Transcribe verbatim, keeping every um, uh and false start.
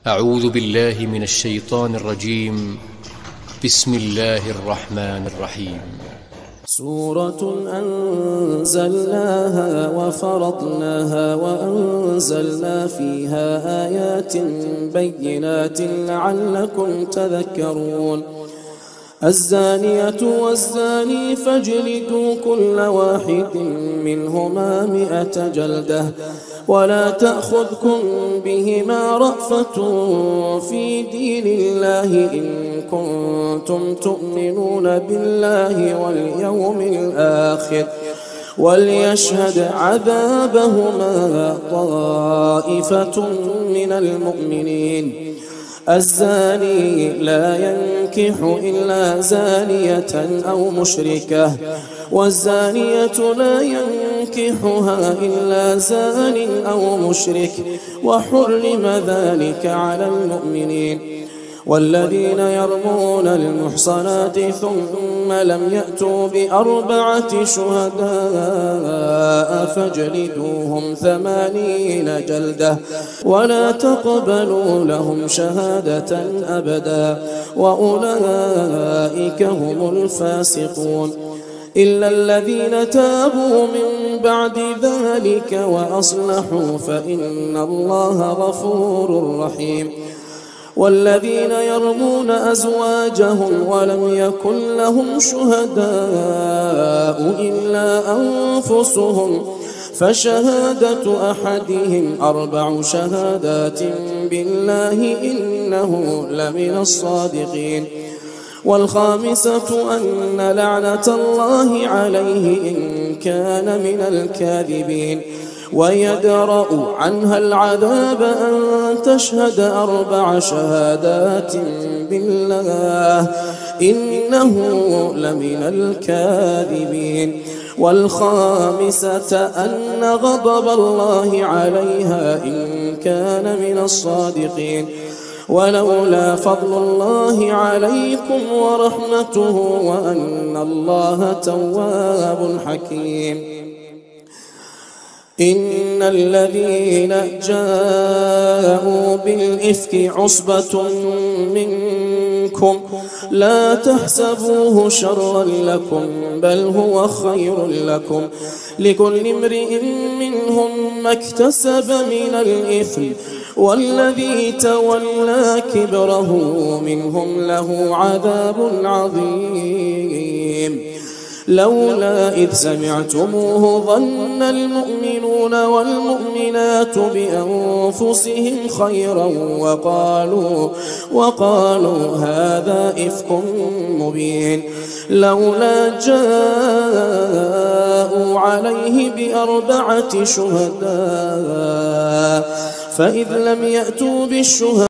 أعوذ بالله من الشيطان الرجيم. بسم الله الرحمن الرحيم. سورة أنزلناها وفرضناها وأنزلنا فيها آيات بينات لعلكم تذكرون. الزانية والزاني فاجلدوا كل واحد منهما مئة جلدة ولا تأخذكم بهما رأفة في دين الله إن كنتم تؤمنون بالله واليوم الآخر وليشهد عذابهما طائفة من المؤمنين. الزاني لا ينكح إلا زانية أو مشركة والزانية لا ينكحها إلا زان أو مشرك وحرم ذلك على المؤمنين. والذين يرمون المحصنات ثم لم يأتوا بأربعة شهداء فاجلدوهم ثمانين جلدة ولا تقبلوا لهم شهادة أبدا وأولئك هم الفاسقون إلا الذين تابوا من بعد ذلك وأصلحوا فإن الله غفور رحيم. والذين يرمون أزواجهم ولم يكن لهم شهداء إلا أنفسهم فشهادة أحدهم أربع شهادات بالله إنه لمن الصادقين. والخامسة أن لعنة الله عليه إن كان من الكاذبين. ويدرأ عنها العذاب أن تشهد أربع شهادات بالله إنه لمن الكاذبين. والخامسة أن غضب الله عليها إن كان من الصادقين. ولولا فضل الله عليكم ورحمته وأن الله تواب حكيم. إن الذين جاءوا بالإفك عصبة منكم لا تحسبوه شرا لكم بل هو خير لكم لكل امرئ منهم ما اكتسب من الإثم والذي تولى كبره منهم له عذاب عظيم. لولا إذ سمعتموه ظن المؤمنون والمؤمنات بأنفسهم خيرا وقالوا, وقالوا هذا إفك مبين. لولا جاءوا عليه بأربعة شهداء فإذ لم يأتوا بالشهداء